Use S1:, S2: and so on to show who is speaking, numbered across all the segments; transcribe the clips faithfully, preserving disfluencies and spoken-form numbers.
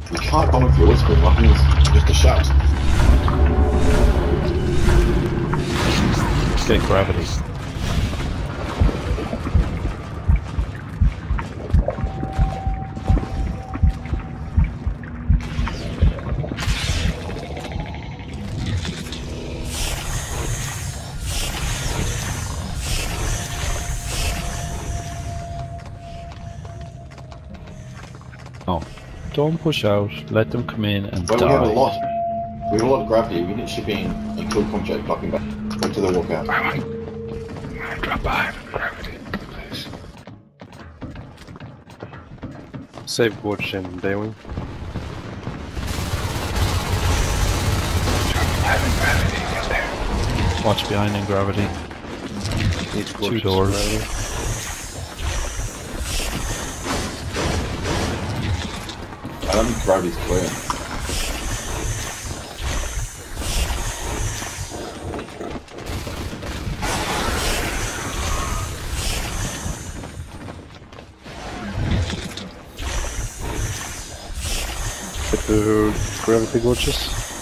S1: You can't come with your whisper, nothing is just a shout.
S2: Get gravity. Oh, don't push out. Let them come in and
S1: Well,
S2: die.
S1: we have a lot. We have a lot of gravity. We need shipping and kill contract blocking back. Back to the walkout.
S3: I want to drop behind gravity, please.
S4: Save watch in Daywing.
S3: Drop behind gravity, get there.
S2: Watch behind in gravity.
S4: Each
S2: Two
S4: watch
S2: doors.
S4: Ready.
S1: I don't think gravity's clear.
S4: Get the gravity watches.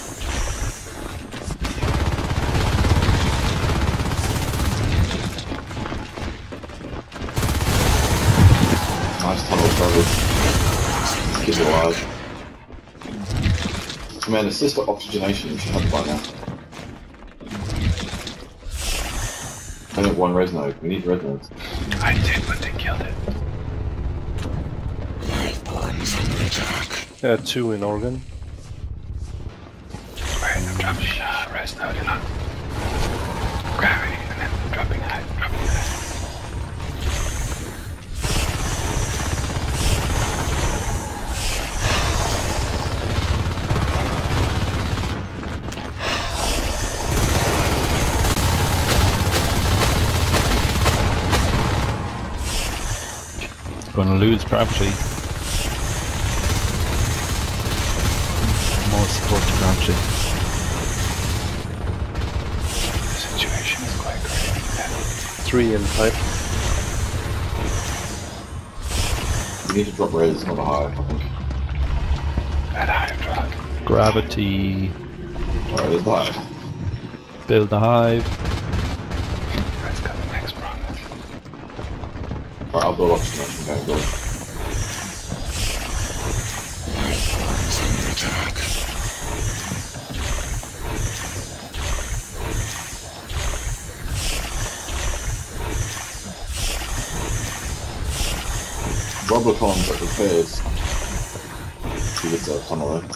S1: Nice tunnel coverage. Keep it alive. Man, assist for oxygenation, you should have it by now. I only have one res node. We need res nodes.
S3: I did, but they killed it.
S4: Yeah, two in Oregon.
S3: Alright, I'm dropping uh, rest node in on gravity, and then dropping high, dropping high.
S2: Gonna lose gravity. More support to gravity.
S3: The situation is quite great.
S4: Three in pipe.
S1: We need to drop res, not a hive, I think.
S3: That high drop.
S2: Gravity.
S1: Alright, there's the hive.
S2: Build the hive.
S3: Let's go the next promise.
S1: Alright, I'll build oxygenation. Okay, build. Rubber columns are prepared. See it's a tunnel there.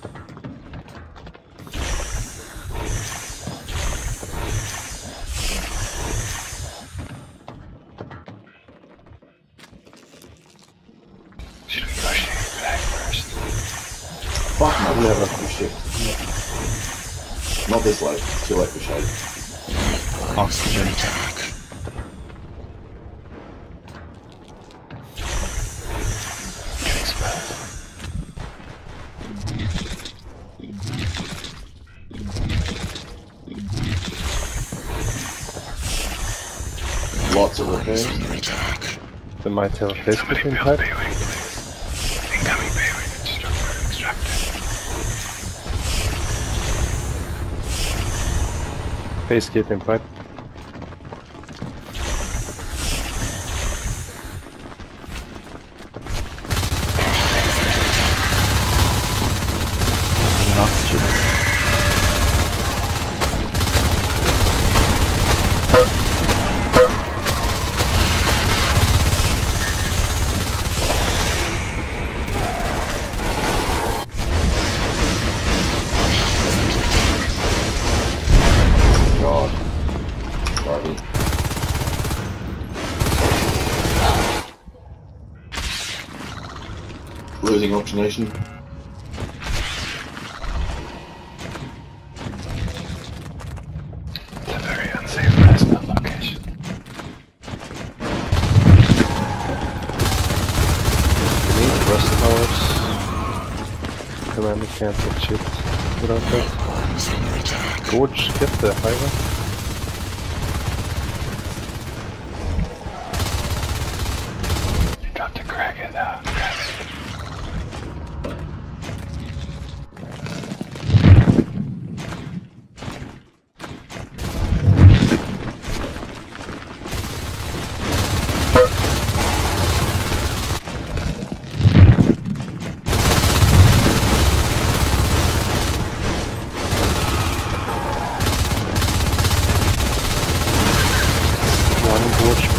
S3: Should we go shade flag first?
S1: Fuck no, we have a shit. Not this late, it's too late for shade.
S2: Oxygen.
S3: Get exposed.
S1: Lots of repairs.
S4: They might have a
S3: Somebody
S4: Facebook in
S3: build
S4: pipe.
S3: Baywing, please. Incoming Baywing, instructor extracted.
S4: Face kit in pipe.
S2: And oxygen.
S1: God. Garbage. Losing oxygenation.
S3: It's a very unsafe rest node location.
S4: We need rest towers. Commander can't get shit without that. Gorge, get the highway.
S3: You dropped a crack at uh, gravity.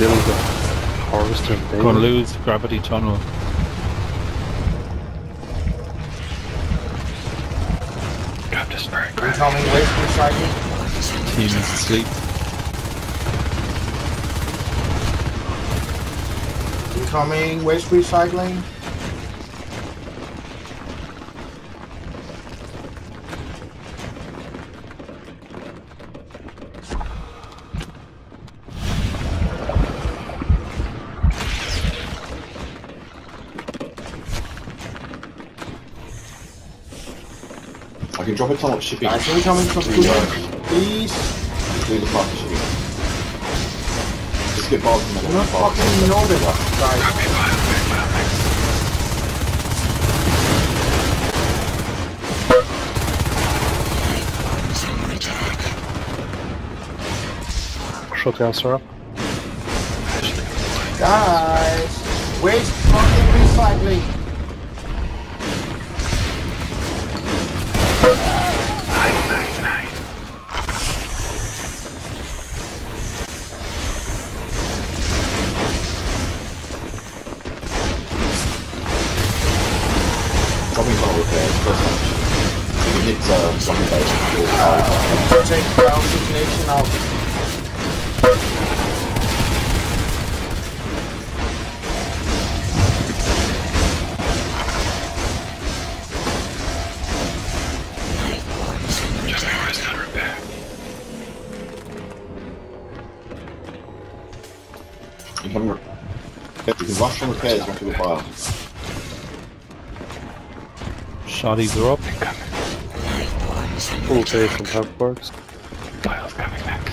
S4: build a harvester and
S2: Gonna lose gravity tunnel.
S3: Grab this very grab.
S5: Incoming waste recycling.
S2: Team is asleep.
S5: Incoming waste recycling.
S1: I can drop a ton of shipping.
S5: Guys, incoming from
S1: Please, uh,
S5: please.
S1: do the fucking shipping. Just get barred from
S5: Do
S1: the
S5: not fucking know this, guys.
S3: Okay, fine, okay, fine, thanks.
S4: Shotguns are up.
S5: Guys, waste fucking recycling.
S3: Nine, nine, nine.
S1: Dropping tunnel repairs, first time shipping. If it hits uh, something base, you'll uh,
S5: Take ground situation out.
S3: Just like rest and repair.
S1: you can, re- you can rush from repairs onto the fire.
S2: Shotties are up.
S3: Incoming.
S4: Full pay from Hubworks.
S3: Files coming next.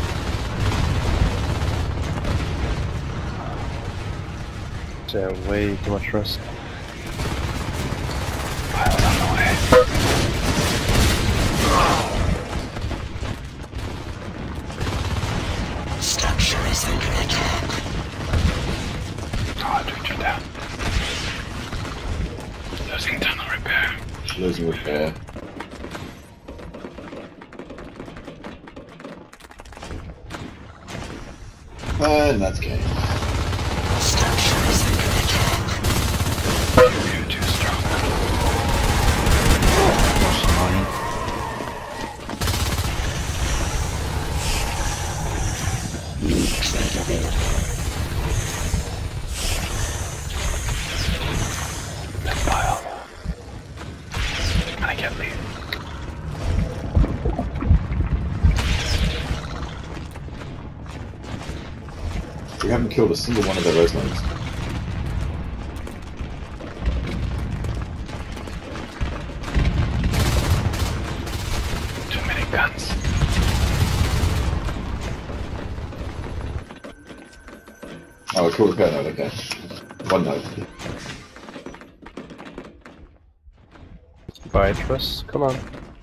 S4: Yeah, way too much rest.
S3: Files on the way.
S6: Structure is under attack.
S3: Oh, I'll twitch it down. Losing tunnel repair.
S1: Losing repair. And that's game.
S6: Structure is under attack.
S3: You're too strong. Let's pile. And I can't leave.
S1: We haven't killed a single one of their residents.
S3: Too many guns.
S1: Oh, cool repair node, okay. One node.
S4: Buy trust. Come on.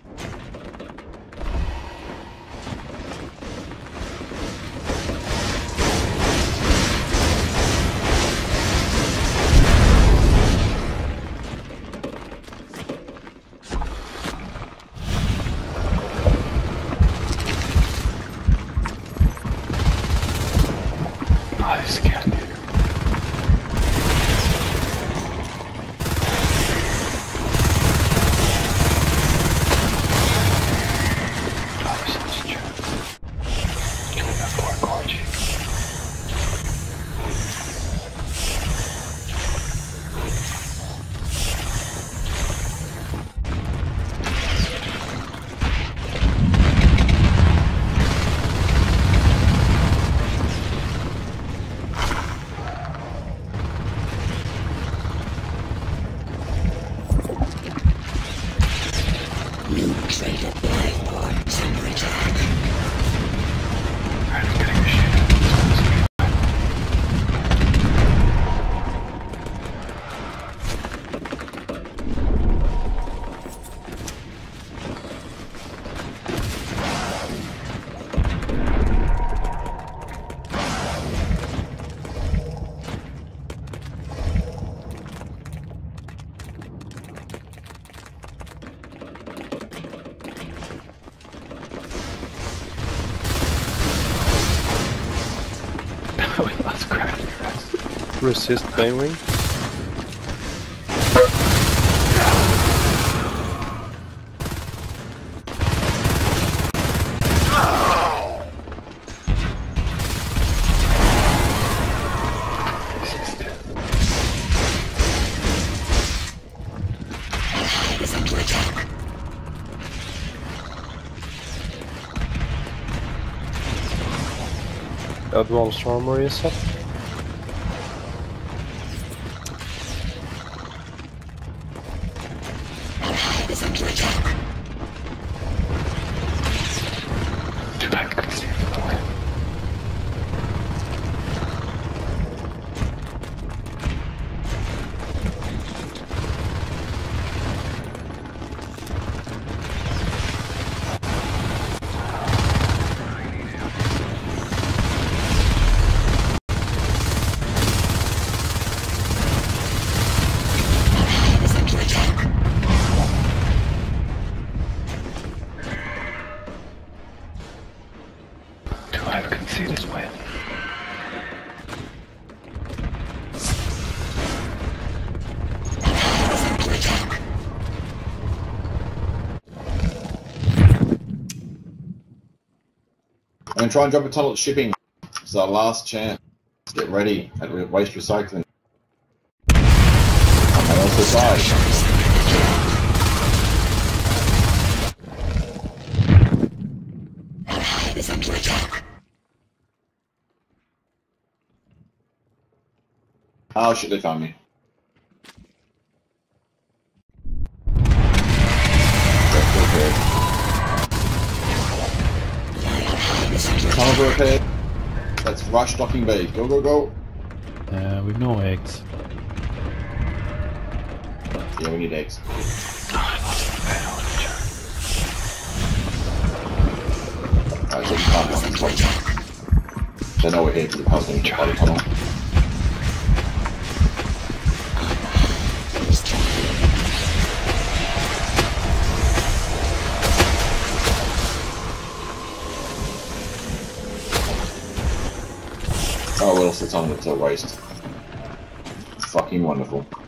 S3: Oh, this scared me.
S4: Resist Banewing.
S6: Is under attack.
S4: Advanced armor is up.
S6: Is under attack.
S3: I can see the way.
S6: Is under attack.
S3: Do I can see this way?
S6: Is under attack.
S1: I'm gonna try and drop a tunnel at shipping. It's our last chance. Get ready at re- waste recycling. I also died.
S6: Is under attack.
S1: Oh shit, they found me. Tunnels are repaired. Let's rush docking bay. Go, go, go.
S2: Uh, we've no eggs.
S1: Yeah, we need eggs. Alright, so you can't dock in tunnel. They know we're here because the power's going to by the tunnel. Oh, well, it's the tunnel, it's a waste. Fucking wonderful.